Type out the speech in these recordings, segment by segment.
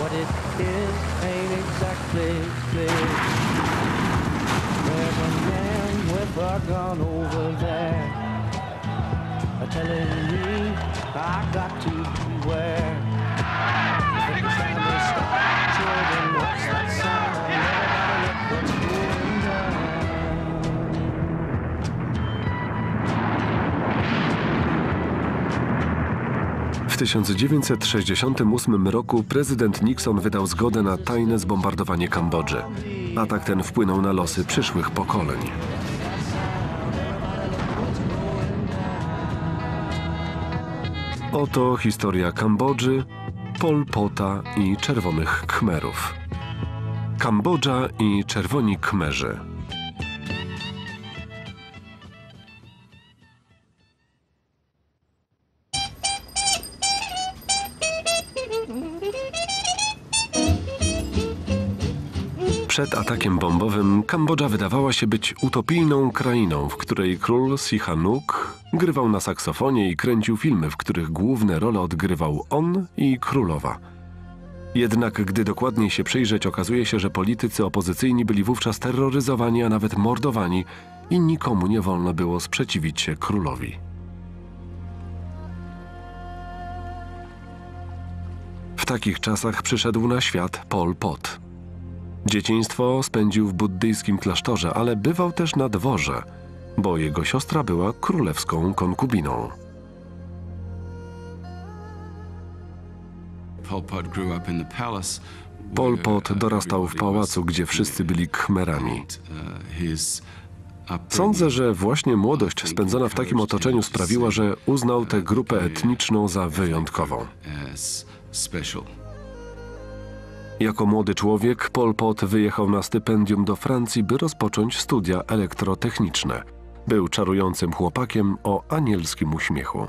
What it is ain't exactly clear. There's a man with a gun over there, telling me I got to beware. If the family stop children, what's that sound? I never gotta look what's going down. W 1968 roku prezydent Nixon wydał zgodę na tajne zbombardowanie Kambodży. Atak ten wpłynął na losy przyszłych pokoleń. Oto historia Kambodży, Pol Pota i Czerwonych Khmerów. Kambodża i Czerwoni Khmerzy. Przed atakiem bombowym Kambodża wydawała się być utopijną krainą, w której król Sihanouk grywał na saksofonie i kręcił filmy, w których główne role odgrywał on i królowa. Jednak gdy dokładniej się przyjrzeć, okazuje się, że politycy opozycyjni byli wówczas terroryzowani, a nawet mordowani i nikomu nie wolno było sprzeciwić się królowi. W takich czasach przyszedł na świat Pol Pot. Dzieciństwo spędził w buddyjskim klasztorze, ale bywał też na dworze, bo jego siostra była królewską konkubiną. Pol Pot dorastał w pałacu, gdzie wszyscy byli Khmerami. Sądzę, że właśnie młodość spędzona w takim otoczeniu sprawiła, że uznał tę grupę etniczną za wyjątkową. Jako młody człowiek Pol Pot wyjechał na stypendium do Francji, by rozpocząć studia elektrotechniczne. Był czarującym chłopakiem o anielskim uśmiechu.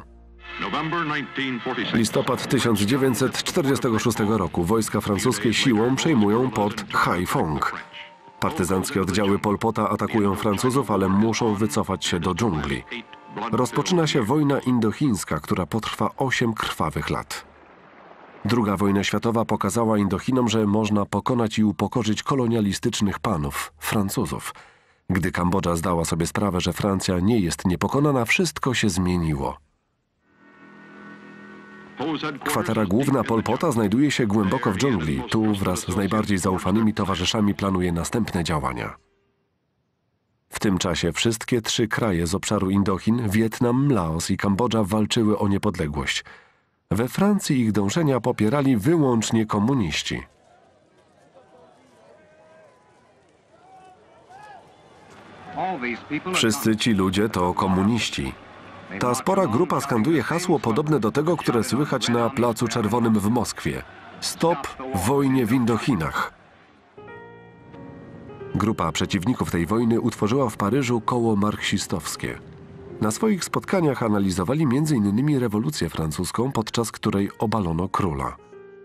Listopad 1946 roku. Wojska francuskie siłą przejmują port Haiphong. Partyzanckie oddziały Pol Pota atakują Francuzów, ale muszą wycofać się do dżungli. Rozpoczyna się wojna indochińska, która potrwa 8 krwawych lat. Druga wojna światowa pokazała Indochinom, że można pokonać i upokorzyć kolonialistycznych panów, Francuzów. Gdy Kambodża zdała sobie sprawę, że Francja nie jest niepokonana, wszystko się zmieniło. Kwatera główna Pol Pota znajduje się głęboko w dżungli. Tu wraz z najbardziej zaufanymi towarzyszami planuje następne działania. W tym czasie wszystkie 3 kraje z obszaru Indochin, Wietnam, Laos i Kambodża walczyły o niepodległość. We Francji ich dążenia popierali wyłącznie komuniści. Wszyscy ci ludzie to komuniści. Ta spora grupa skanduje hasło podobne do tego, które słychać na Placu Czerwonym w Moskwie. Stop wojnie w Indochinach. Grupa przeciwników tej wojny utworzyła w Paryżu koło marksistowskie. Na swoich spotkaniach analizowali m.in. rewolucję francuską, podczas której obalono króla.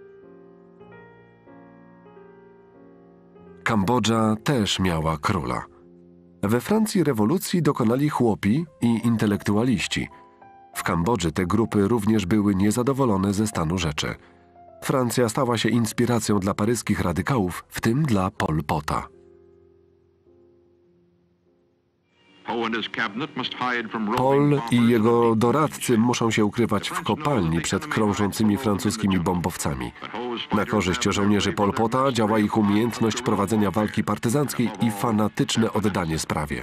Kambodża też miała króla. We Francji rewolucji dokonali chłopi i intelektualiści. W Kambodży te grupy również były niezadowolone ze stanu rzeczy. Francja stała się inspiracją dla paryskich radykałów, w tym dla Pol Pota. Pol i jego doradcy muszą się ukrywać w kopalni przed krążącymi francuskimi bombowcami. Na korzyść żołnierzy Pol Pota działa ich umiejętność prowadzenia walki partyzanckiej i fanatyczne oddanie sprawie.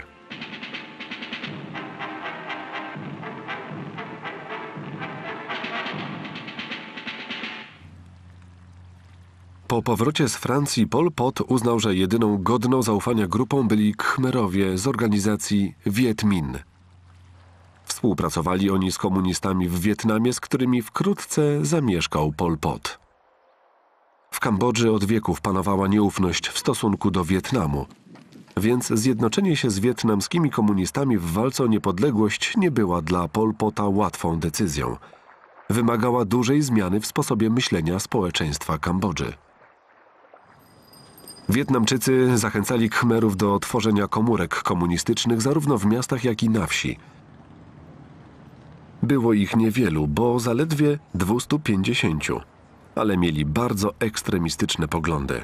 Po powrocie z Francji Pol Pot uznał, że jedyną godną zaufania grupą byli Khmerowie z organizacji Viet Minh. Współpracowali oni z komunistami w Wietnamie, z którymi wkrótce zamieszkał Pol Pot. W Kambodży od wieków panowała nieufność w stosunku do Wietnamu, więc zjednoczenie się z wietnamskimi komunistami w walce o niepodległość nie była dla Pol Pota łatwą decyzją. Wymagała dużej zmiany w sposobie myślenia społeczeństwa Kambodży. Wietnamczycy zachęcali Khmerów do tworzenia komórek komunistycznych zarówno w miastach, jak i na wsi. Było ich niewielu, bo zaledwie 250. ale mieli bardzo ekstremistyczne poglądy.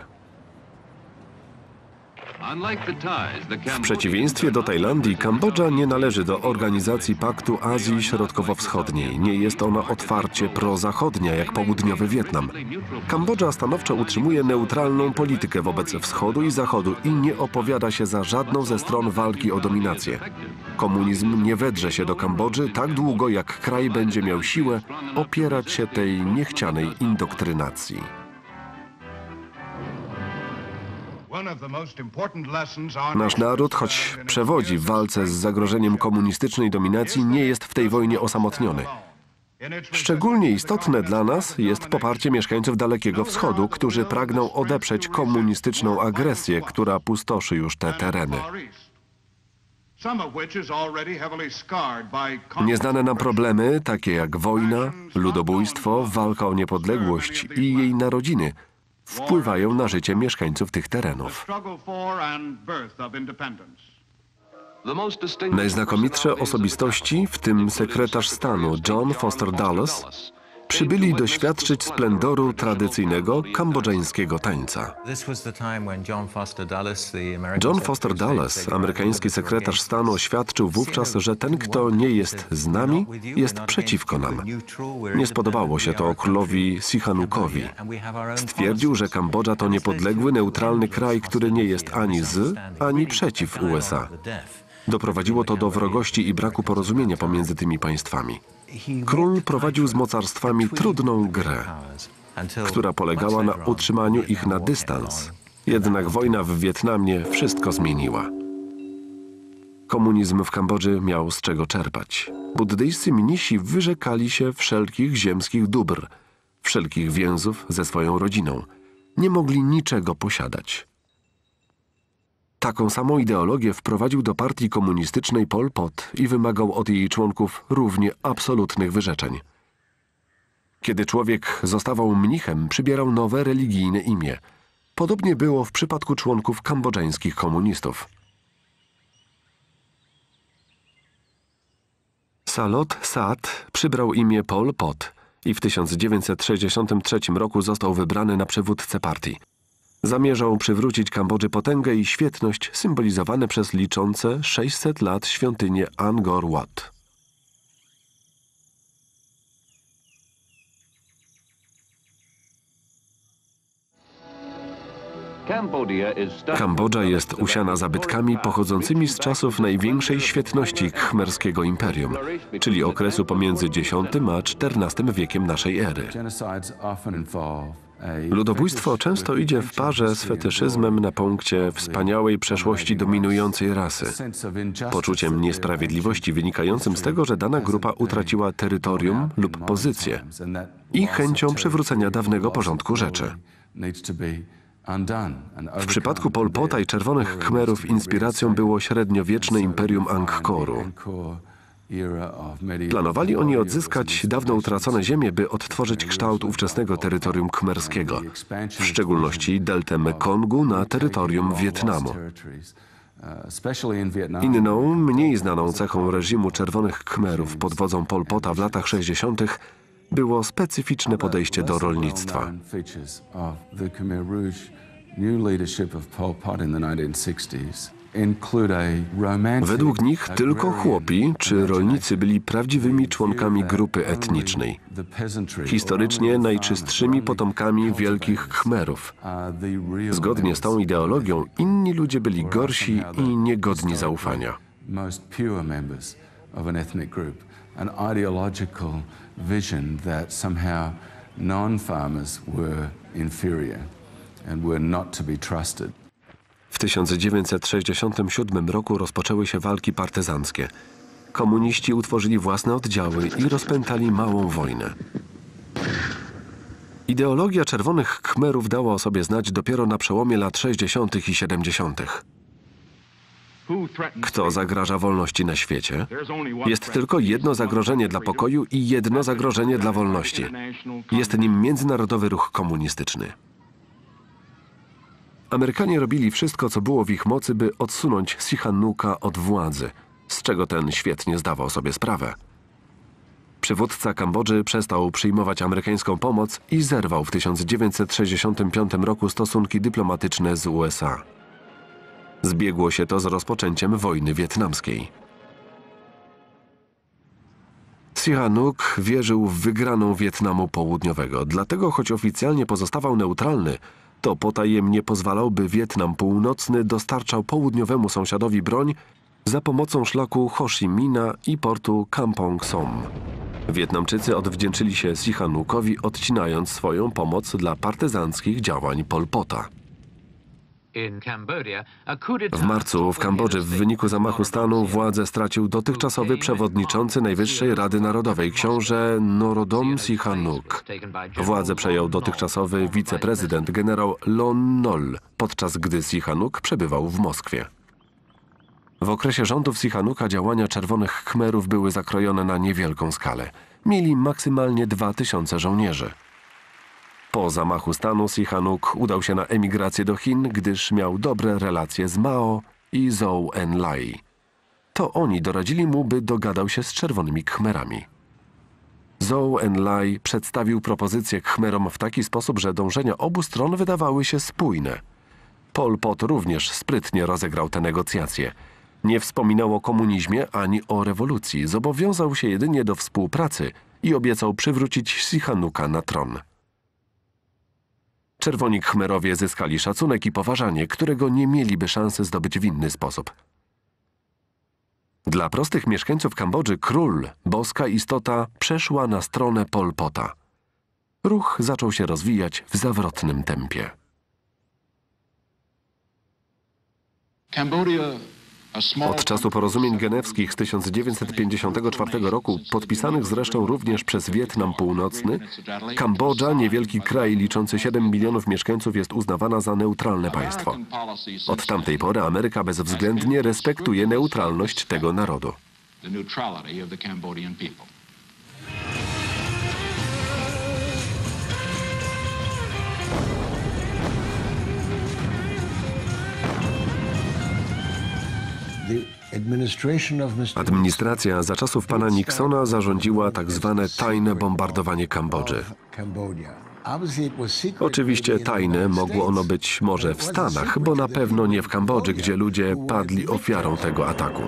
W przeciwieństwie do Tajlandii, Kambodża nie należy do Organizacji Paktu Azji Środkowo-Wschodniej. Nie jest ona otwarcie prozachodnia, jak południowy Wietnam. Kambodża stanowczo utrzymuje neutralną politykę wobec wschodu i zachodu i nie opowiada się za żadną ze stron walki o dominację. Komunizm nie wedrze się do Kambodży tak długo, jak kraj będzie miał siłę opierać się tej niechcianej indoktrynacji. Nasz naród, choć przewodzi w walce z zagrożeniem komunistycznej dominacji, nie jest w tej wojnie osamotniony. Szczególnie istotne dla nas jest poparcie mieszkańców Dalekiego Wschodu, którzy pragną odeprzeć komunistyczną agresję, która pustoszy już te tereny. Nieznane nam problemy, takie jak wojna, ludobójstwo, walka o niepodległość i jej narodziny, wpływają na życie mieszkańców tych terenów. Najznakomitsze osobistości, w tym sekretarz stanu John Foster Dulles, przybyli doświadczyć splendoru tradycyjnego kambodżańskiego tańca. John Foster Dulles, amerykański sekretarz stanu, oświadczył wówczas, że ten, kto nie jest z nami, jest przeciwko nam. Nie spodobało się to królowi Sihanukowi. Stwierdził, że Kambodża to niepodległy, neutralny kraj, który nie jest ani z, ani przeciw USA. Doprowadziło to do wrogości i braku porozumienia pomiędzy tymi państwami. Król prowadził z mocarstwami trudną grę, która polegała na utrzymaniu ich na dystans. Jednak wojna w Wietnamie wszystko zmieniła. Komunizm w Kambodży miał z czego czerpać. Buddyjscy mnisi wyrzekali się wszelkich ziemskich dóbr, wszelkich więzów ze swoją rodziną. Nie mogli niczego posiadać. Taką samą ideologię wprowadził do partii komunistycznej Pol Pot i wymagał od jej członków równie absolutnych wyrzeczeń. Kiedy człowiek zostawał mnichem, przybierał nowe religijne imię. Podobnie było w przypadku członków kambodżańskich komunistów. Salot Sat przybrał imię Pol Pot i w 1963 roku został wybrany na przywódcę partii. Zamierzał przywrócić Kambodży potęgę i świetność symbolizowane przez liczące 600 lat świątynie Angkor Wat. Kambodża jest usiana zabytkami pochodzącymi z czasów największej świetności khmerskiego imperium, czyli okresu pomiędzy X a XIV wiekiem naszej ery. Ludobójstwo często idzie w parze z fetyszyzmem na punkcie wspaniałej przeszłości dominującej rasy, poczuciem niesprawiedliwości wynikającym z tego, że dana grupa utraciła terytorium lub pozycję i chęcią przywrócenia dawnego porządku rzeczy. W przypadku Pol Pota i Czerwonych Khmerów inspiracją było średniowieczne imperium Angkoru. Planowali oni odzyskać dawno utracone ziemie, by odtworzyć kształt ówczesnego terytorium khmerskiego, w szczególności deltę Mekongu na terytorium Wietnamu. Inną, mniej znaną cechą reżimu Czerwonych Khmerów pod wodzą Pol Pota w latach 60. było specyficzne podejście do rolnictwa. Według nich tylko chłopi czy rolnicy byli prawdziwymi członkami grupy etnicznej, historycznie najczystszymi potomkami wielkich Khmerów. Zgodnie z tą ideologią inni ludzie byli gorsi i niegodni zaufania. W 1967 roku rozpoczęły się walki partyzanckie. Komuniści utworzyli własne oddziały i rozpętali małą wojnę. Ideologia Czerwonych Khmerów dała o sobie znać dopiero na przełomie lat 60. i 70. Kto zagraża wolności na świecie? Jest tylko jedno zagrożenie dla pokoju i jedno zagrożenie dla wolności. Jest nim międzynarodowy ruch komunistyczny. Amerykanie robili wszystko, co było w ich mocy, by odsunąć Sihanouk'a od władzy, z czego ten świetnie zdawał sobie sprawę. Przywódca Kambodży przestał przyjmować amerykańską pomoc i zerwał w 1965 roku stosunki dyplomatyczne z USA. Zbiegło się to z rozpoczęciem wojny wietnamskiej. Sihanouk wierzył w wygraną Wietnamu Południowego, dlatego choć oficjalnie pozostawał neutralny, to potajemnie pozwalał, by Wietnam Północny dostarczał południowemu sąsiadowi broń za pomocą szlaku Ho Chi Minha i portu Kampong Som. Wietnamczycy odwdzięczyli się Sihanoukowi, odcinając swoją pomoc dla partyzanckich działań Pol Pota. W marcu w Kambodży w wyniku zamachu stanu władzę stracił dotychczasowy przewodniczący Najwyższej Rady Narodowej, książę Norodom Sihanouk. Władzę przejął dotychczasowy wiceprezydent generał Lon Nol, podczas gdy Sihanouk przebywał w Moskwie. W okresie rządów Sihanouka działania Czerwonych Khmerów były zakrojone na niewielką skalę. Mieli maksymalnie 2000 żołnierzy. Po zamachu stanu Sihanouk udał się na emigrację do Chin, gdyż miał dobre relacje z Mao i Zhou Enlai. To oni doradzili mu, by dogadał się z Czerwonymi Khmerami. Zhou Enlai przedstawił propozycję Khmerom w taki sposób, że dążenia obu stron wydawały się spójne. Pol Pot również sprytnie rozegrał te negocjacje. Nie wspominał o komunizmie ani o rewolucji, zobowiązał się jedynie do współpracy i obiecał przywrócić Sihanouka na tron. Czerwoni Khmerowie zyskali szacunek i poważanie, którego nie mieliby szansy zdobyć w inny sposób. Dla prostych mieszkańców Kambodży król, boska istota, przeszła na stronę Pol Pota. Ruch zaczął się rozwijać w zawrotnym tempie. Od czasu porozumień genewskich z 1954 roku, podpisanych zresztą również przez Wietnam Północny, Kambodża, niewielki kraj liczący 7 milionów mieszkańców, jest uznawana za neutralne państwo. Od tamtej pory Ameryka bezwzględnie respektuje neutralność tego narodu. Administracja za czasów pana Nixona zarządziła tak zwane tajne bombardowanie Kambodży. Oczywiście tajne mogło ono być może w Stanach, bo na pewno nie w Kambodży, gdzie ludzie padli ofiarą tego ataku.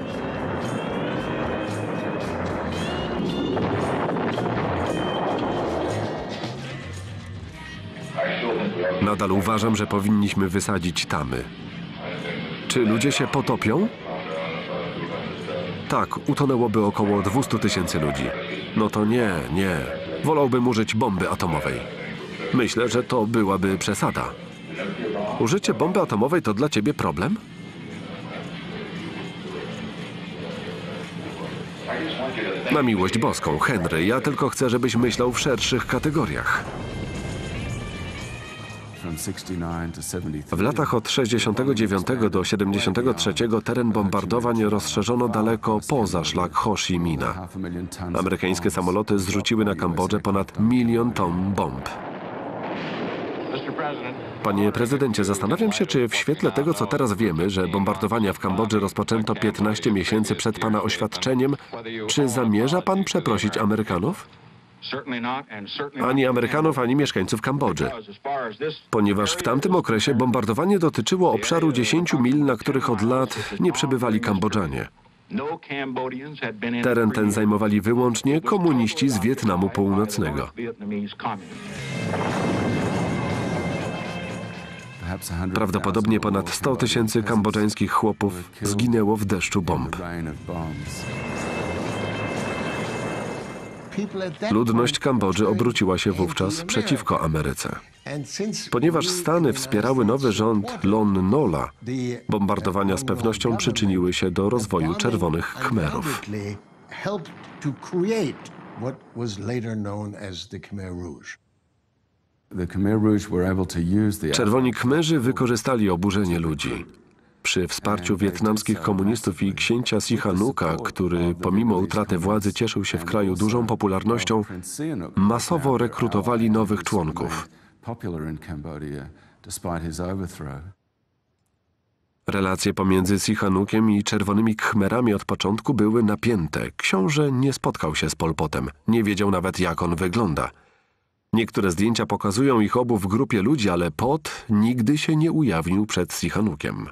Nadal uważam, że powinniśmy wysadzić tamy. Czy ludzie się potopią? Tak, utonęłoby około 200 000 ludzi. No to nie. Wolałbym użyć bomby atomowej. Myślę, że to byłaby przesada. Użycie bomby atomowej to dla ciebie problem? Na miłość boską, Henry, ja tylko chcę, żebyś myślał w szerszych kategoriach. W latach od 69 do 73 teren bombardowań rozszerzono daleko poza szlak Ho Chi Minha. Amerykańskie samoloty zrzuciły na Kambodżę ponad 1 000 000 ton bomb. Panie prezydencie, zastanawiam się, czy w świetle tego, co teraz wiemy, że bombardowania w Kambodży rozpoczęto 15 miesięcy przed pana oświadczeniem, czy zamierza pan przeprosić Amerykanów? Ani Amerykanów, ani mieszkańców Kambodży. Ponieważ w tamtym okresie bombardowanie dotyczyło obszaru 10 mil, na których od lat nie przebywali Kambodżanie. Teren ten zajmowali wyłącznie komuniści z Wietnamu Północnego. Prawdopodobnie ponad 100 000 kambodżańskich chłopów zginęło w deszczu bomb. Ludność Kambodży obróciła się wówczas przeciwko Ameryce. Ponieważ Stany wspierały nowy rząd Lon Nola, bombardowania z pewnością przyczyniły się do rozwoju Czerwonych Khmerów. Czerwoni Khmerzy wykorzystali oburzenie ludzi. Przy wsparciu wietnamskich komunistów i księcia Sihanouka, który pomimo utraty władzy cieszył się w kraju dużą popularnością, masowo rekrutowali nowych członków. Relacje pomiędzy Sihanukiem i Czerwonymi Khmerami od początku były napięte. Książę nie spotkał się z Pol Potem, nie wiedział nawet, jak on wygląda. Niektóre zdjęcia pokazują ich obu w grupie ludzi, ale Pot nigdy się nie ujawnił przed Sihanukiem.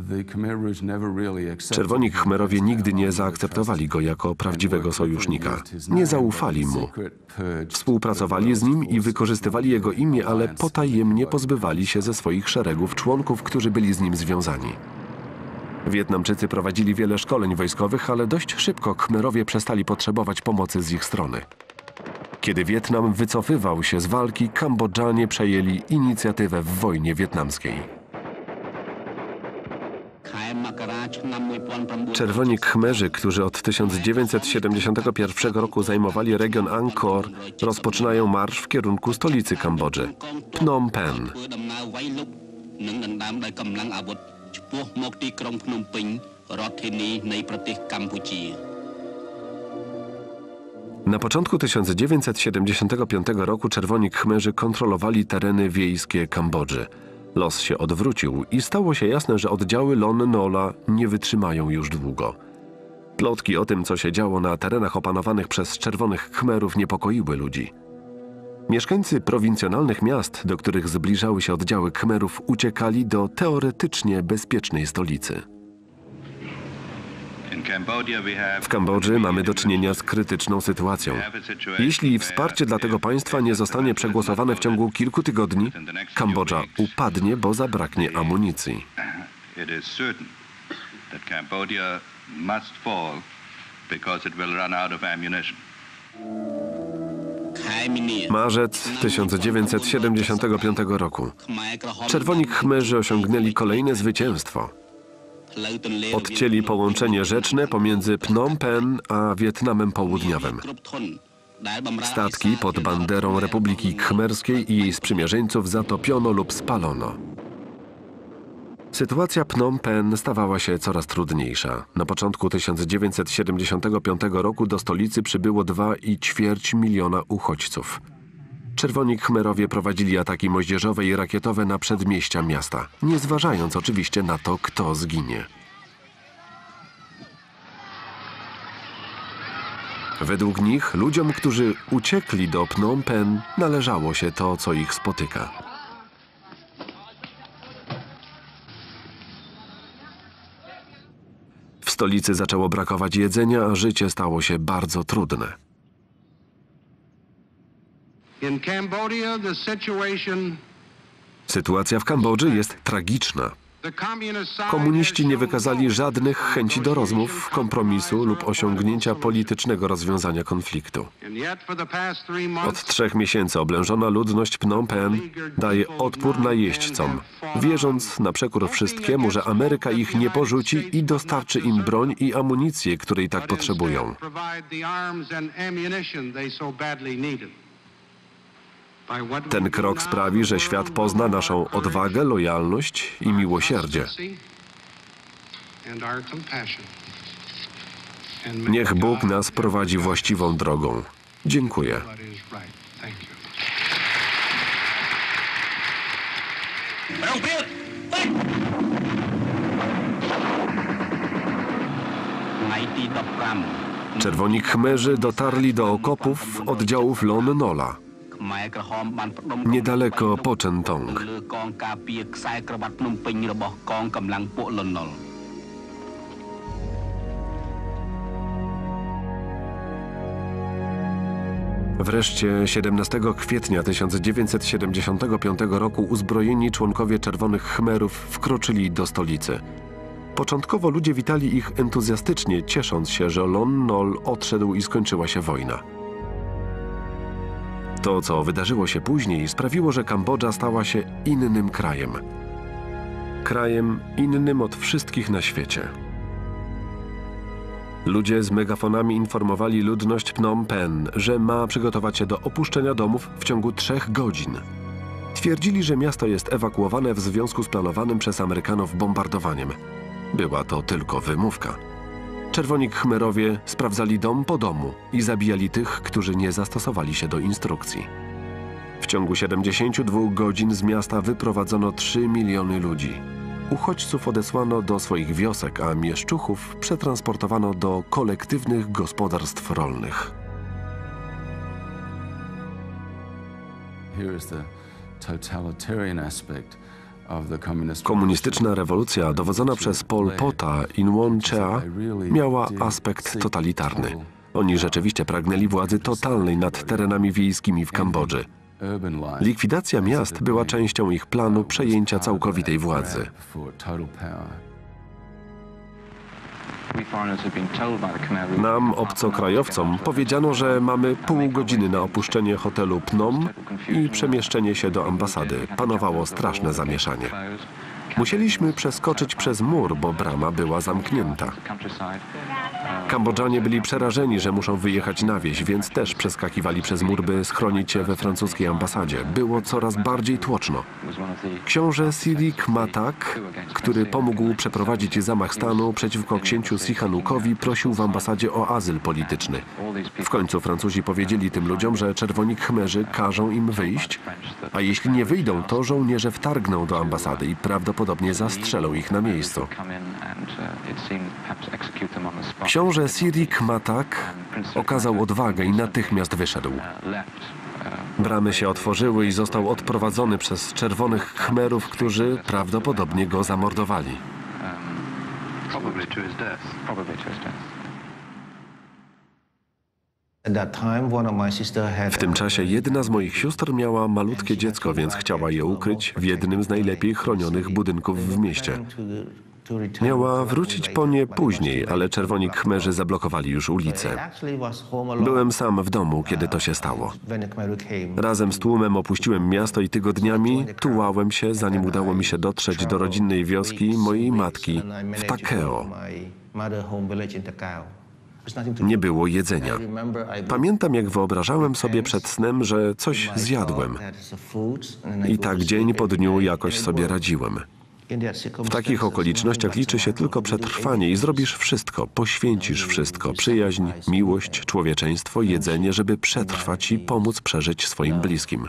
Czerwoni Khmerowie nigdy nie zaakceptowali go jako prawdziwego sojusznika. Nie zaufali mu. Współpracowali z nim i wykorzystywali jego imię, ale potajemnie pozbywali się ze swoich szeregów członków, którzy byli z nim związani. Wietnamczycy prowadzili wiele szkoleń wojskowych, ale dość szybko Khmerowie przestali potrzebować pomocy z ich strony. Kiedy Wietnam wycofywał się z walki, Kambodżanie przejęli inicjatywę w wojnie wietnamskiej. Czerwoni Khmerzy, którzy od 1971 roku zajmowali region Angkor, rozpoczynają marsz w kierunku stolicy Kambodży – Phnom Penh. Na początku 1975 roku Czerwoni Khmerzy kontrolowali tereny wiejskie Kambodży. Los się odwrócił i stało się jasne, że oddziały Lon Nola nie wytrzymają już długo. Plotki o tym, co się działo na terenach opanowanych przez Czerwonych Khmerów, niepokoiły ludzi. Mieszkańcy prowincjonalnych miast, do których zbliżały się oddziały Khmerów, uciekali do teoretycznie bezpiecznej stolicy. W Kambodży mamy do czynienia z krytyczną sytuacją. Jeśli wsparcie dla tego państwa nie zostanie przegłosowane w ciągu kilku tygodni, Kambodża upadnie, bo zabraknie amunicji. Marzec 1975 roku. Czerwoni Khmerzy osiągnęli kolejne zwycięstwo. Odcięli połączenie rzeczne pomiędzy Phnom Penh a Wietnamem Południowym. Statki pod banderą Republiki Khmerskiej i jej sprzymierzeńców zatopiono lub spalono. Sytuacja Phnom Penh stawała się coraz trudniejsza. Na początku 1975 roku do stolicy przybyło 2,25 miliona uchodźców. Czerwoni Khmerowie prowadzili ataki moździerzowe i rakietowe na przedmieścia miasta, nie zważając oczywiście na to, kto zginie. Według nich, ludziom, którzy uciekli do Phnom Penh, należało się to, co ich spotyka. W stolicy zaczęło brakować jedzenia, a życie stało się bardzo trudne. Sytuacja w Kambodży jest tragiczna. Komuniści nie wykazali żadnych chęci do rozmów, kompromisu lub osiągnięcia politycznego rozwiązania konfliktu. Od 3 miesięcy oblężona ludność Phnom Penh daje odpór najeźdźcom, wierząc na przekór wszystkiemu, że Ameryka ich nie porzuci i dostarczy im broń i amunicję, której tak potrzebują. Ten krok sprawi, że świat pozna naszą odwagę, lojalność i miłosierdzie. Niech Bóg nas prowadzi właściwą drogą. Dziękuję. Czerwoni Khmerzy dotarli do okopów oddziałów Lon Nola, niedaleko Po Chen Tong. Wreszcie 17 kwietnia 1975 roku uzbrojeni członkowie Czerwonych Khmerów wkroczyli do stolicy. Początkowo ludzie witali ich entuzjastycznie, ciesząc się, że Lon Nol odszedł i skończyła się wojna. To, co wydarzyło się później, sprawiło, że Kambodża stała się innym krajem. Krajem innym od wszystkich na świecie. Ludzie z megafonami informowali ludność Phnom Penh, że ma przygotować się do opuszczenia domów w ciągu 3 godzin. Twierdzili, że miasto jest ewakuowane w związku z planowanym przez Amerykanów bombardowaniem. Była to tylko wymówka. Czerwoni Khmerowie sprawdzali dom po domu i zabijali tych, którzy nie zastosowali się do instrukcji. W ciągu 72 godzin z miasta wyprowadzono 3 miliony ludzi. uchodźców odesłano do swoich wiosek, a mieszczuchów przetransportowano do kolektywnych gospodarstw rolnych. Komunistyczna rewolucja dowodzona przez Pol Pota i Nguyen Chea miała aspekt totalitarny. Oni rzeczywiście pragnęli władzy totalnej nad terenami wiejskimi w Kambodży. Likwidacja miast była częścią ich planu przejęcia całkowitej władzy. Nam, obcokrajowcom, powiedziano, że mamy pół godziny na opuszczenie hotelu Phnom i przemieszczenie się do ambasady. Panowało straszne zamieszanie. Musieliśmy przeskoczyć przez mur, bo brama była zamknięta. Kambodżanie byli przerażeni, że muszą wyjechać na wieś, więc też przeskakiwali przez mur, by schronić się we francuskiej ambasadzie. Było coraz bardziej tłoczno. Książę Sirik Matak, który pomógł przeprowadzić zamach stanu przeciwko księciu Sihanouk'owi, prosił w ambasadzie o azyl polityczny. W końcu Francuzi powiedzieli tym ludziom, że czerwoni khmerzy każą im wyjść, a jeśli nie wyjdą, to żołnierze wtargną do ambasady i prawdopodobnie zastrzelą ich na miejscu. Książę Sirik Matak okazał odwagę i natychmiast wyszedł. Bramy się otworzyły i został odprowadzony przez czerwonych khmerów, którzy prawdopodobnie go zamordowali. W tym czasie jedna z moich sióstr miała malutkie dziecko, więc chciała je ukryć w jednym z najlepiej chronionych budynków w mieście. Miała wrócić po nie później, ale czerwoni khmerzy zablokowali już ulicę. Byłem sam w domu, kiedy to się stało. Razem z tłumem opuściłem miasto i tygodniami tułałem się, zanim udało mi się dotrzeć do rodzinnej wioski mojej matki w Takeo. Nie było jedzenia. Pamiętam, jak wyobrażałem sobie przed snem, że coś zjadłem. I tak dzień po dniu jakoś sobie radziłem. W takich okolicznościach liczy się tylko przetrwanie i zrobisz wszystko, poświęcisz wszystko. Przyjaźń, miłość, człowieczeństwo, jedzenie, żeby przetrwać i pomóc przeżyć swoim bliskim.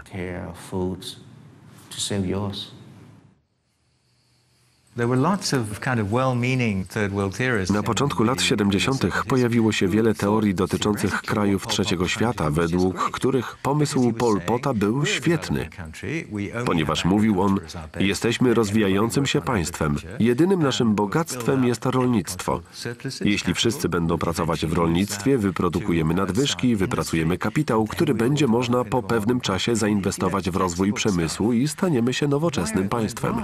Na początku lat 70. pojawiło się wiele teorii dotyczących krajów trzeciego świata, według których pomysł Pol Pota był świetny. Ponieważ mówił on, jesteśmy rozwijającym się państwem. Jedynym naszym bogactwem jest rolnictwo. Jeśli wszyscy będą pracować w rolnictwie, wyprodukujemy nadwyżki, wypracujemy kapitał, który będzie można po pewnym czasie zainwestować w rozwój przemysłu i staniemy się nowoczesnym państwem.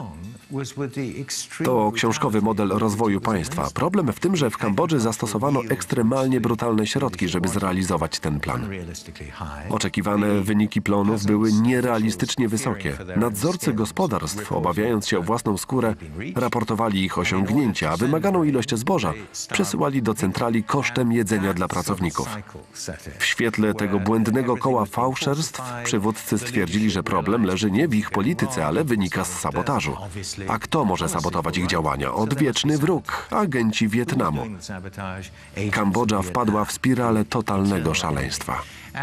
To książkowy model rozwoju państwa. Problem w tym, że w Kambodży zastosowano ekstremalnie brutalne środki, żeby zrealizować ten plan. Oczekiwane wyniki plonów były nierealistycznie wysokie. Nadzorcy gospodarstw, obawiając się o własną skórę, raportowali ich osiągnięcia, a wymaganą ilość zboża przesyłali do centrali kosztem jedzenia dla pracowników. W świetle tego błędnego koła fałszerstw przywódcy stwierdzili, że problem leży nie w ich polityce, ale wynika z sabotażu. A kto może sabotować ich działania? Odwieczny wróg, agenci Wietnamu. Kambodża wpadła w spiralę totalnego szaleństwa.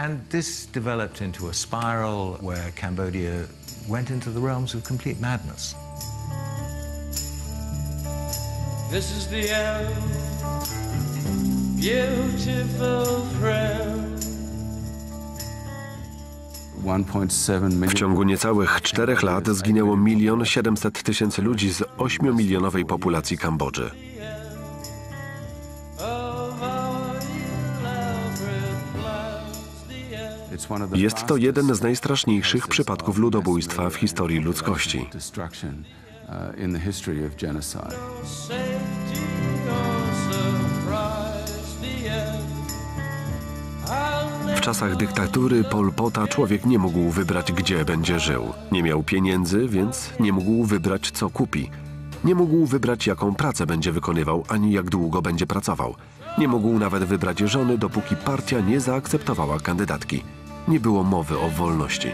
This is the end, beautiful friend. W ciągu niecałych 4 lat zginęło 1 700 000 ludzi z 8-milionowej populacji Kambodży. Jest to jeden z najstraszniejszych przypadków ludobójstwa w historii ludzkości. W czasach dyktatury Pol Pota człowiek nie mógł wybrać, gdzie będzie żył. Nie miał pieniędzy, więc nie mógł wybrać, co kupi. Nie mógł wybrać, jaką pracę będzie wykonywał, ani jak długo będzie pracował. Nie mógł nawet wybrać żony, dopóki partia nie zaakceptowała kandydatki. Nie było mowy o wolności.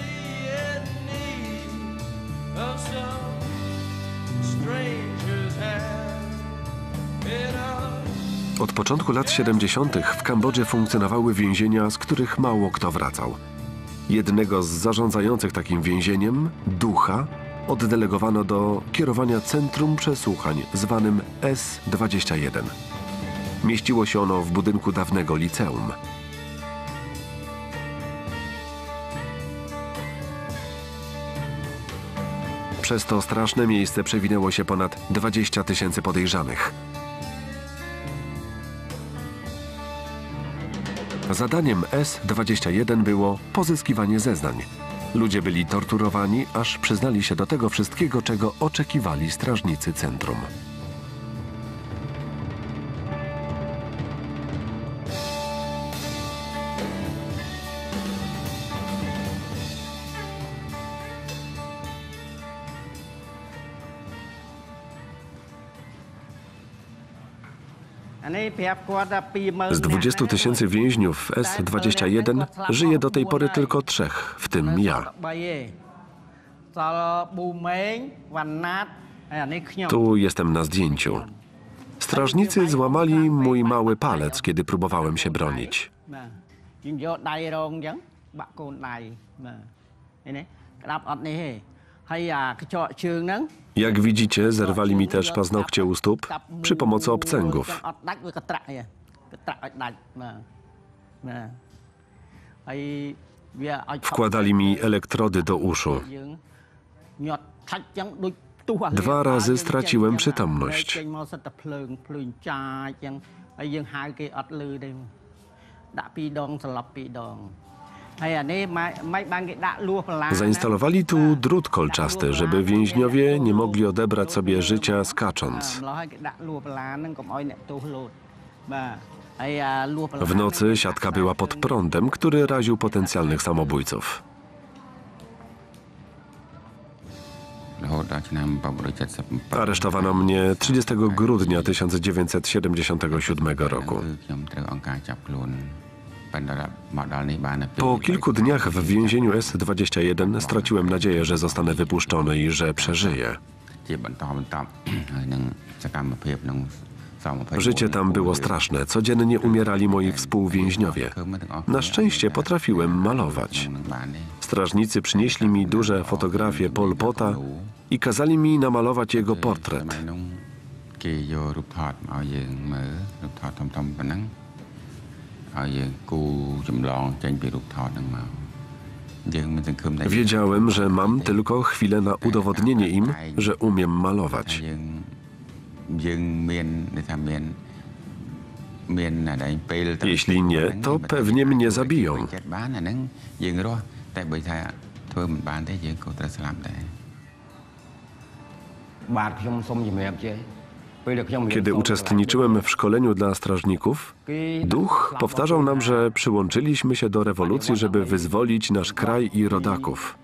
Od początku lat 70. w Kambodży funkcjonowały więzienia, z których mało kto wracał. Jednego z zarządzających takim więzieniem, Ducha, oddelegowano do kierowania Centrum Przesłuchań zwanym S-21. Mieściło się ono w budynku dawnego liceum. Przez to straszne miejsce przewinęło się ponad 20 000 podejrzanych. Zadaniem S-21 było pozyskiwanie zeznań. Ludzie byli torturowani, aż przyznali się do tego wszystkiego, czego oczekiwali strażnicy centrum. Z 20 000 więźniów S-21 żyje do tej pory tylko 3, w tym ja. Tu jestem na zdjęciu. Strażnicy złamali mój mały palec, kiedy próbowałem się bronić. Jak widzicie, zerwali mi też paznokcie u stóp przy pomocy obcęgów. Wkładali mi elektrody do uszu. 2 razy straciłem przytomność. Zainstalowali tu drut kolczasty, żeby więźniowie nie mogli odebrać sobie życia skacząc. W nocy siatka była pod prądem, który raził potencjalnych samobójców. Aresztowano mnie 30 grudnia 1977 roku. Po kilku dniach w więzieniu S-21 straciłem nadzieję, że zostanę wypuszczony i że przeżyję. Życie tam było straszne. Codziennie umierali moi współwięźniowie. Na szczęście potrafiłem malować. Strażnicy przynieśli mi duże fotografie Pol Pota i kazali mi namalować jego portret. Wiedziałem, że mam tylko chwilę na udowodnienie im, że umiem malować. Jeśli nie, to pewnie mnie zabiją. Kiedy uczestniczyłem w szkoleniu dla strażników, duch powtarzał nam, że przyłączyliśmy się do rewolucji, żeby wyzwolić nasz kraj i rodaków.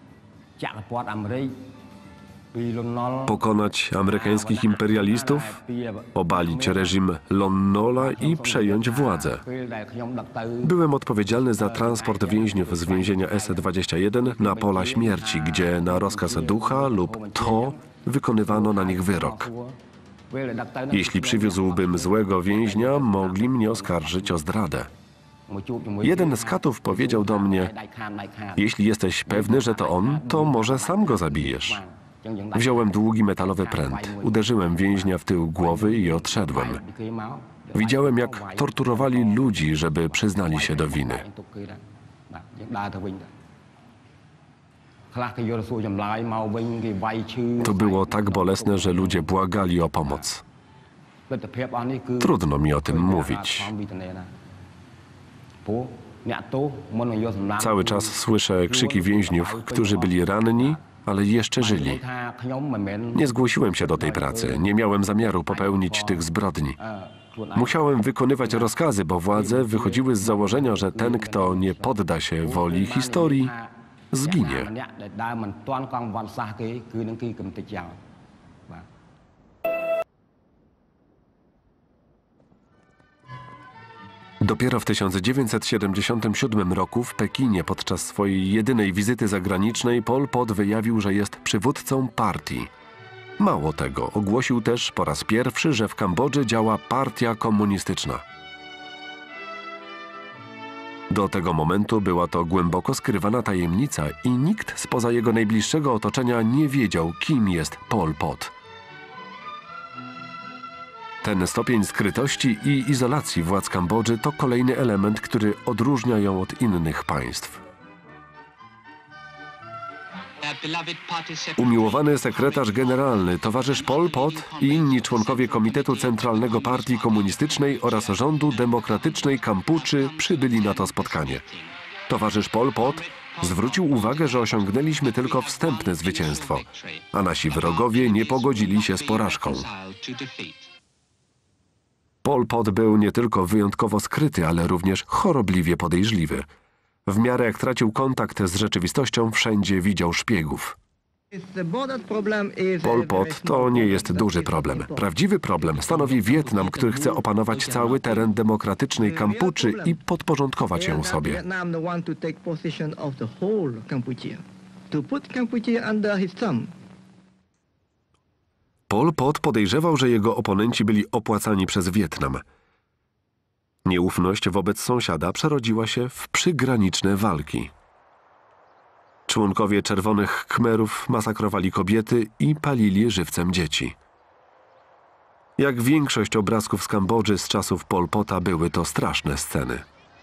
Pokonać amerykańskich imperialistów, obalić reżim Lon Nola i przejąć władzę. Byłem odpowiedzialny za transport więźniów z więzienia S-21 na pola śmierci, gdzie na rozkaz ducha lub Tho wykonywano na nich wyrok. Jeśli przywiózłbym złego więźnia, mogli mnie oskarżyć o zdradę. Jeden z katów powiedział do mnie: jeśli jesteś pewny, że to on, to może sam go zabijesz. Wziąłem długi metalowy pręt, uderzyłem więźnia w tył głowy i odszedłem. Widziałem, jak torturowali ludzi, żeby przyznali się do winy. To było tak bolesne, że ludzie błagali o pomoc. Trudno mi o tym mówić. Cały czas słyszę krzyki więźniów, którzy byli ranni, ale jeszcze żyli. Nie zgłosiłem się do tej pracy, nie miałem zamiaru popełnić tych zbrodni. Musiałem wykonywać rozkazy, bo władze wychodziły z założenia, że ten, kto nie podda się woli historii, zginie. Dopiero w 1977 roku w Pekinie podczas swojej jedynej wizyty zagranicznej Pol Pot wyjawił, że jest przywódcą partii. Mało tego, ogłosił też po raz pierwszy, że w Kambodży działa partia komunistyczna. Do tego momentu była to głęboko skrywana tajemnica i nikt spoza jego najbliższego otoczenia nie wiedział, kim jest Pol Pot. Ten stopień skrytości i izolacji władz Kambodży to kolejny element, który odróżnia ją od innych państw. Umiłowany sekretarz generalny, towarzysz Pol Pot i inni członkowie Komitetu Centralnego Partii Komunistycznej oraz Rządu Demokratycznej Kampuczy przybyli na to spotkanie. Towarzysz Pol Pot zwrócił uwagę, że osiągnęliśmy tylko wstępne zwycięstwo, a nasi wrogowie nie pogodzili się z porażką. Pol Pot był nie tylko wyjątkowo skryty, ale również chorobliwie podejrzliwy. W miarę jak tracił kontakt z rzeczywistością, wszędzie widział szpiegów. Pol Pot to nie jest duży problem. Prawdziwy problem stanowi Wietnam, który chce opanować cały teren demokratycznej Kampuczy i podporządkować ją sobie. Pol Pot podejrzewał, że jego oponenci byli opłacani przez Wietnam. Nieufność wobec sąsiada przerodziła się w przygraniczne walki. Członkowie Czerwonych Khmerów masakrowali kobiety i palili żywcem dzieci. Jak większość obrazków z Kambodży z czasów Pol Pota były to straszne sceny.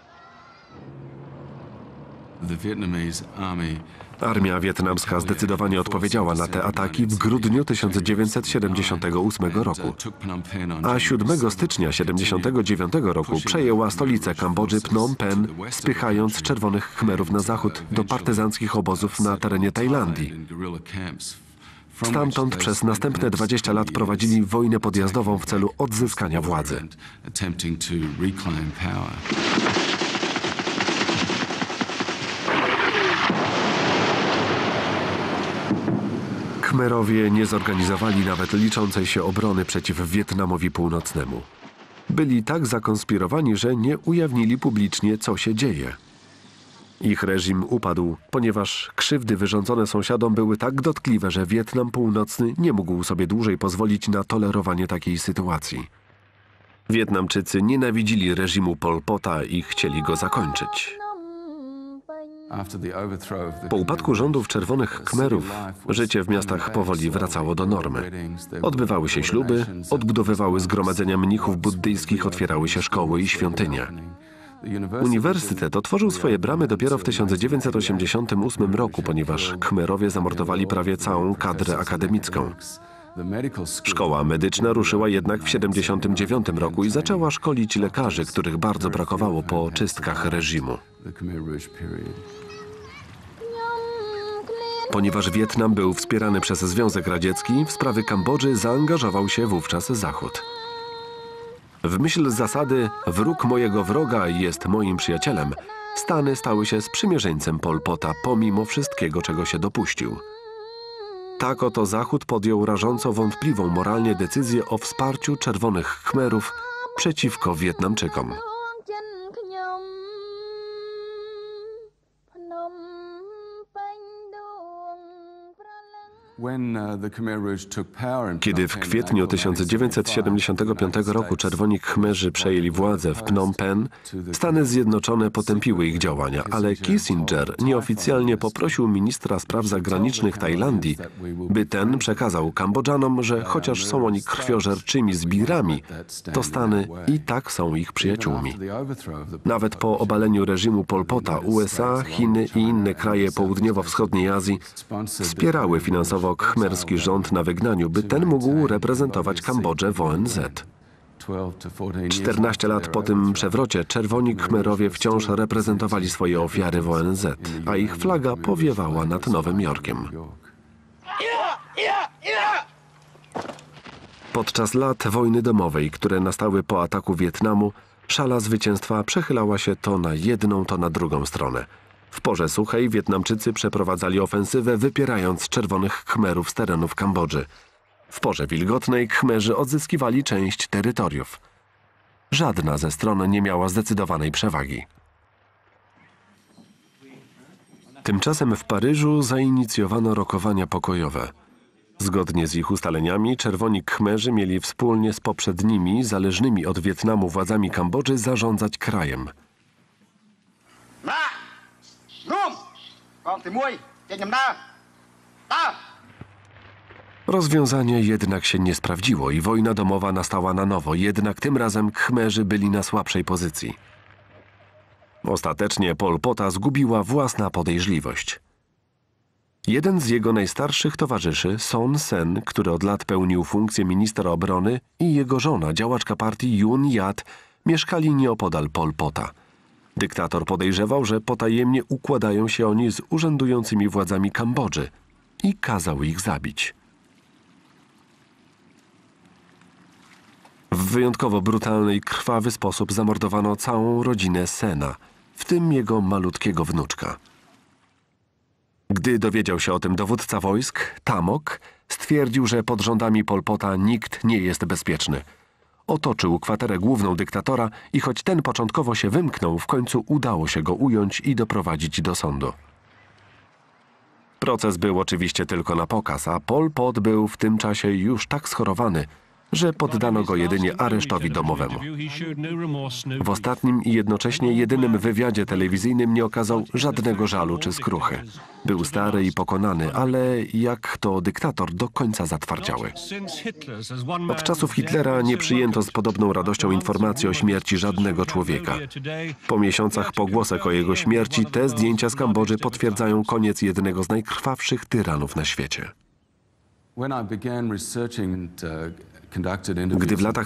Armia wietnamska zdecydowanie odpowiedziała na te ataki w grudniu 1978 roku, a 7 stycznia 1979 roku przejęła stolicę Kambodży Phnom Penh, spychając Czerwonych Khmerów na zachód do partyzanckich obozów na terenie Tajlandii. Stamtąd przez następne 20 lat prowadzili wojnę podjazdową w celu odzyskania władzy. Khmerowie nie zorganizowali nawet liczącej się obrony przeciw Wietnamowi Północnemu. Byli tak zakonspirowani, że nie ujawnili publicznie, co się dzieje. Ich reżim upadł, ponieważ krzywdy wyrządzone sąsiadom były tak dotkliwe, że Wietnam Północny nie mógł sobie dłużej pozwolić na tolerowanie takiej sytuacji. Wietnamczycy nienawidzili reżimu Pol Pota i chcieli go zakończyć. Po upadku rządów Czerwonych Khmerów życie w miastach powoli wracało do normy. Odbywały się śluby, odbudowywały zgromadzenia mnichów buddyjskich, otwierały się szkoły i świątynie. Uniwersytet otworzył swoje bramy dopiero w 1988 roku, ponieważ Khmerowie zamordowali prawie całą kadrę akademicką. Szkoła medyczna ruszyła jednak w 1979 roku i zaczęła szkolić lekarzy, których bardzo brakowało po czystkach reżimu. Ponieważ Wietnam był wspierany przez Związek Radziecki, w sprawy Kambodży zaangażował się wówczas Zachód. W myśl zasady wróg mojego wroga jest moim przyjacielem, Stany stały się sprzymierzeńcem Pol Pota pomimo wszystkiego, czego się dopuścił. Tak oto Zachód podjął rażąco wątpliwą moralnie decyzję o wsparciu Czerwonych Khmerów przeciwko Wietnamczykom. Kiedy w kwietniu 1975 roku Czerwoni Khmerzy przejęli władzę w Phnom Penh, Stany Zjednoczone potępiły ich działania, ale Kissinger nieoficjalnie poprosił ministra spraw zagranicznych Tajlandii, by ten przekazał Kambodżanom, że chociaż są oni krwiożerczymi zbirami, to Stany i tak są ich przyjaciółmi. Nawet po obaleniu reżimu Pol Pota USA, Chiny i inne kraje południowo-wschodniej Azji wspierały finansowo khmerski rząd na wygnaniu, by ten mógł reprezentować Kambodżę w ONZ. 14 lat po tym przewrocie Czerwoni Khmerowie wciąż reprezentowali swoje ofiary w ONZ, a ich flaga powiewała nad Nowym Jorkiem. Podczas lat wojny domowej, które nastały po ataku Wietnamu, szala zwycięstwa przechylała się to na jedną, to na drugą stronę. W porze suchej Wietnamczycy przeprowadzali ofensywę, wypierając Czerwonych Khmerów z terenów Kambodży. W porze wilgotnej Khmerzy odzyskiwali część terytoriów. Żadna ze stron nie miała zdecydowanej przewagi. Tymczasem w Paryżu zainicjowano rokowania pokojowe. Zgodnie z ich ustaleniami Czerwoni Khmerzy mieli wspólnie z poprzednimi, zależnymi od Wietnamu władzami Kambodży zarządzać krajem. Rozwiązanie jednak się nie sprawdziło i wojna domowa nastała na nowo, jednak tym razem Khmerzy byli na słabszej pozycji. Ostatecznie Pol Pota zgubiła własna podejrzliwość. Jeden z jego najstarszych towarzyszy, Son Sen, który od lat pełnił funkcję ministra obrony, i jego żona, działaczka partii Yun Yat, mieszkali nieopodal Pol Pota. Dyktator podejrzewał, że potajemnie układają się oni z urzędującymi władzami Kambodży i kazał ich zabić. W wyjątkowo brutalny i krwawy sposób zamordowano całą rodzinę Sena, w tym jego malutkiego wnuczka. Gdy dowiedział się o tym dowódca wojsk, Tamok, stwierdził, że pod rządami Pol Pota nikt nie jest bezpieczny. Otoczył kwaterę główną dyktatora i choć ten początkowo się wymknął, w końcu udało się go ująć i doprowadzić do sądu. Proces był oczywiście tylko na pokaz, a Pol Pot był w tym czasie już tak schorowany, że poddano go jedynie aresztowi domowemu. W ostatnim i jednocześnie jedynym wywiadzie telewizyjnym nie okazał żadnego żalu czy skruchy. Był stary i pokonany, ale jak to dyktator do końca zatwardziały. Od czasów Hitlera nie przyjęto z podobną radością informacji o śmierci żadnego człowieka. Po miesiącach pogłosek o jego śmierci te zdjęcia z Kambodży potwierdzają koniec jednego z najkrwawszych tyranów na świecie. Gdy w latach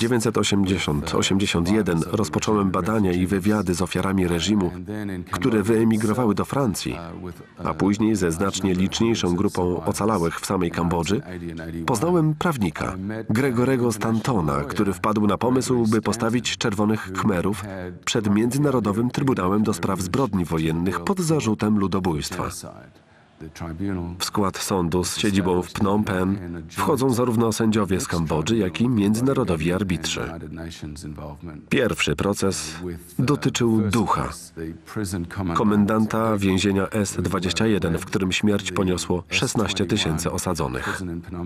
1980-81 rozpocząłem badania i wywiady z ofiarami reżimu, które wyemigrowały do Francji, a później ze znacznie liczniejszą grupą ocalałych w samej Kambodży, poznałem prawnika, Gregorego Stantona, który wpadł na pomysł, by postawić czerwonych Khmerów przed Międzynarodowym Trybunałem do Spraw Zbrodni Wojennych pod zarzutem ludobójstwa. W skład sądu z siedzibą w Phnom Penh wchodzą zarówno sędziowie z Kambodży, jak i międzynarodowi arbitrzy. Pierwszy proces dotyczył Ducha, komendanta więzienia S-21, w którym śmierć poniosło 16 000 osadzonych.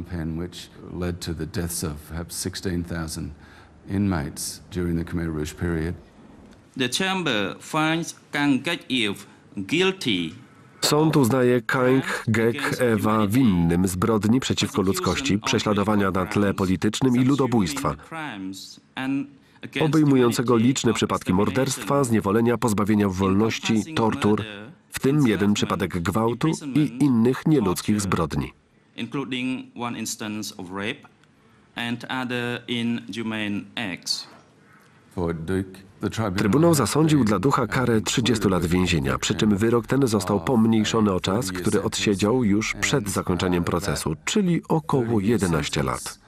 The chamber finds Kang Kech-yew guilty. Sąd uznaje Kang Kech-yewa winnym zbrodni przeciwko ludzkości, prześladowania na tle politycznym i ludobójstwa, obejmującego liczne przypadki morderstwa, zniewolenia, pozbawienia wolności, tortur, w tym jeden przypadek gwałtu i innych nieludzkich zbrodni. Trybunał zasądził dla Ducha karę 30 lat więzienia, przy czym wyrok ten został pomniejszony o czas, który odsiedział już przed zakończeniem procesu, czyli około 11 lat.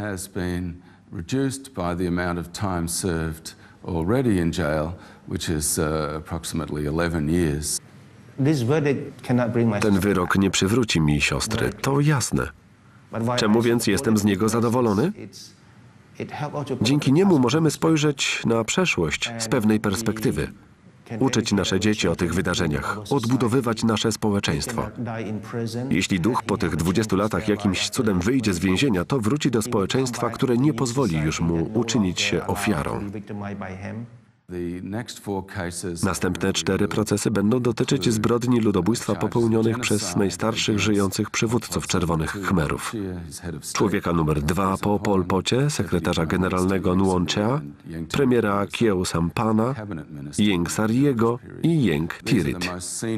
Ten wyrok nie przywróci mi siostry, to jasne. Czemu więc jestem z niego zadowolony? Dzięki niemu możemy spojrzeć na przeszłość z pewnej perspektywy, uczyć nasze dzieci o tych wydarzeniach, odbudowywać nasze społeczeństwo. Jeśli Duch po tych 20 latach jakimś cudem wyjdzie z więzienia, to wróci do społeczeństwa, które nie pozwoli już mu uczynić się ofiarą. Następne 4 procesy będą dotyczyć zbrodni ludobójstwa popełnionych przez najstarszych żyjących przywódców czerwonych Khmerów. Człowieka numer 2 po Pol Pocie, sekretarza generalnego Nuon Chea, premiera Khieu Sampana, Ieng Sariego i Ieng Thirit.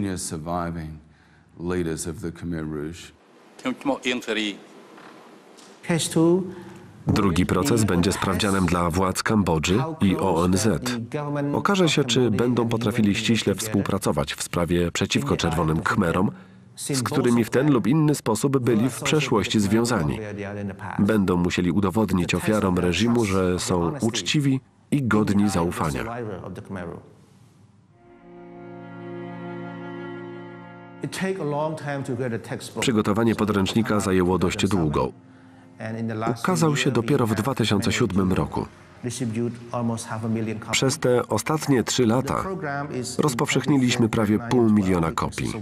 Drugi proces będzie sprawdzianem dla władz Kambodży i ONZ. Okaże się, czy będą potrafili ściśle współpracować w sprawie przeciwko czerwonym Khmerom, z którymi w ten lub inny sposób byli w przeszłości związani. Będą musieli udowodnić ofiarom reżimu, że są uczciwi i godni zaufania. Przygotowanie podręcznika zajęło dość długo. Ukazał się dopiero w 2007 roku. Przez te ostatnie 3 lata rozpowszechniliśmy prawie 500 000 kopii.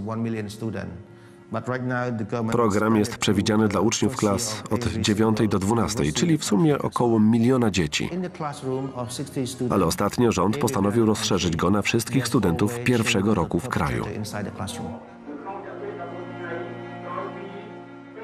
Program jest przewidziany dla uczniów klas od 9 do 12, czyli w sumie około 1 miliona dzieci. Ale ostatnio rząd postanowił rozszerzyć go na wszystkich studentów pierwszego roku w kraju.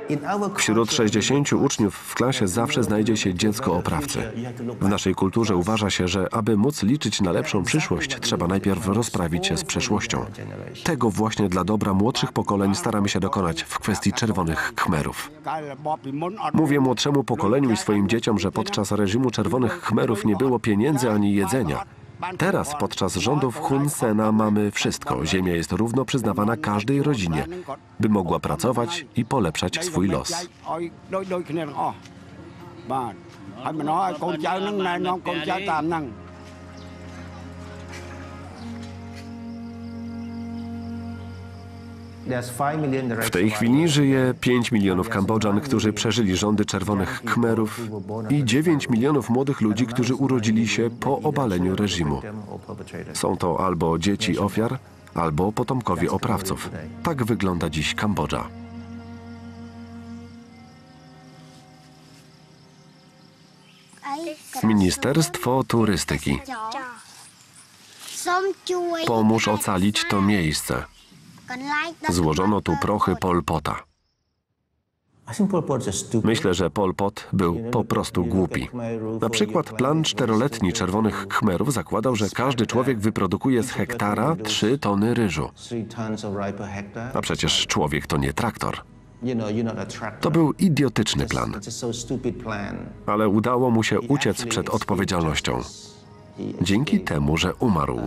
Wśród 60 uczniów w klasie zawsze znajdzie się dziecko oprawcy. W naszej kulturze uważa się, że aby móc liczyć na lepszą przyszłość, trzeba najpierw rozprawić się z przeszłością. Tego właśnie dla dobra młodszych pokoleń staramy się dokonać w kwestii czerwonych khmerów. Mówię młodszemu pokoleniu i swoim dzieciom, że podczas reżimu czerwonych khmerów nie było pieniędzy ani jedzenia. Teraz, podczas rządów Hun Sena, mamy wszystko. Ziemia jest równo przyznawana każdej rodzinie, by mogła pracować i polepszać swój los. W tej chwili żyje 5 milionów Kambodżan, którzy przeżyli rządy czerwonych khmerów i 9 milionów młodych ludzi, którzy urodzili się po obaleniu reżimu. Są to albo dzieci ofiar, albo potomkowie oprawców. Tak wygląda dziś Kambodża. Ministerstwo Turystyki. Pomóż ocalić to miejsce. Złożono tu prochy Pol Pota. Myślę, że Pol Pot był po prostu głupi. Na przykład plan 4-letni czerwonych khmerów zakładał, że każdy człowiek wyprodukuje z hektara 3 tony ryżu. A przecież człowiek to nie traktor. To był idiotyczny plan. Ale udało mu się uciec przed odpowiedzialnością. Dzięki temu, że umarł.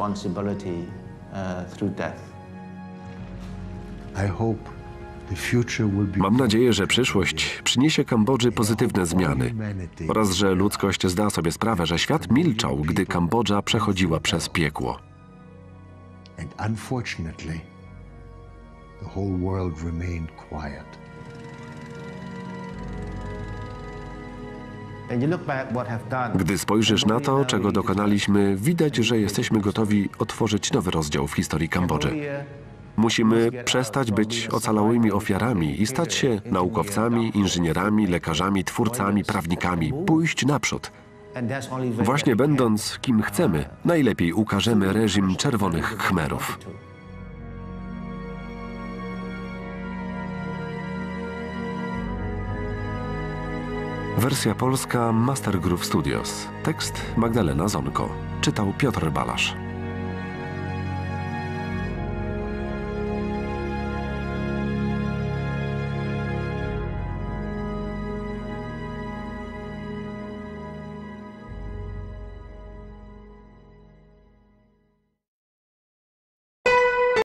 Mam nadzieję, że przyszłość przyniesie Kambodży pozytywne zmiany oraz że ludzkość zda sobie sprawę, że świat milczał, gdy Kambodża przechodziła przez piekło. Gdy spojrzysz na to, czego dokonaliśmy, widać, że jesteśmy gotowi otworzyć nowy rozdział w historii Kambodży. Musimy przestać być ocalałymi ofiarami i stać się naukowcami, inżynierami, lekarzami, twórcami, prawnikami, pójść naprzód. Właśnie będąc kim chcemy, najlepiej ukażemy reżim czerwonych khmerów. Wersja polska Master Groove Studios. Tekst Magdalena Zonko. Czytał Piotr Balasz.